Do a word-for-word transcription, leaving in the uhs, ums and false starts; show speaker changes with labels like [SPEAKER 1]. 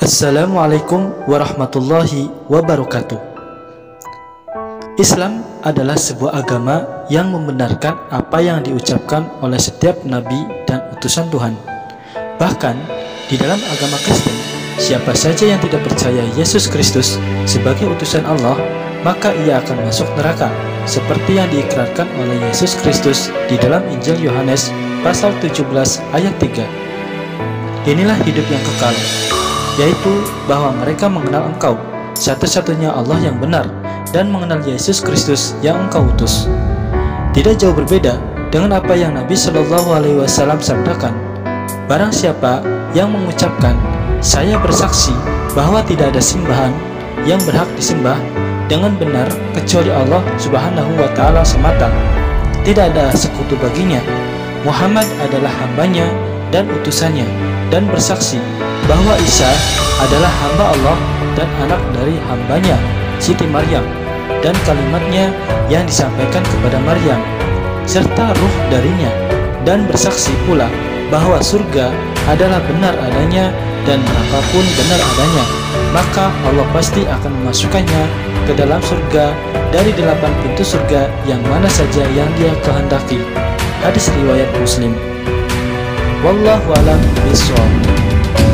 [SPEAKER 1] Assalamualaikum warahmatullahi wabarakatuh. Islam adalah sebuah agama yang membenarkan apa yang diucapkan oleh setiap nabi dan utusan Tuhan. Bahkan di dalam agama Kristen, siapa saja yang tidak percaya Yesus Kristus sebagai utusan Allah, maka ia akan masuk neraka, seperti yang diikrarkan oleh Yesus Kristus di dalam Injil Yohanes pasal tujuh belas ayat tiga. Inilah hidup yang kekal, yaitu bahwa mereka mengenal Engkau, satu-satunya Allah yang benar, dan mengenal Yesus Kristus yang Engkau utus. Tidak jauh berbeda dengan apa yang Nabi Shallallahu Alaihi Wasallam sabdakan. Barang siapa yang mengucapkan, saya bersaksi bahwa tidak ada sembahan yang berhak disembah dengan benar kecuali Allah Subhanahu Wa Taala semata, tidak ada sekutu baginya, Muhammad adalah hambanya dan utusannya, dan bersaksi bahwa Isa adalah hamba Allah dan anak dari hambanya Siti Maryam, dan kalimatnya yang disampaikan kepada Maryam serta ruh darinya, dan bersaksi pula bahwa surga adalah benar adanya dan neraka pun benar adanya, maka Allah pasti akan memasukkannya ke dalam surga dari delapan pintu surga yang mana saja yang Dia kehendaki. Hadis riwayat Muslim. Wallahu a'lam bishawab.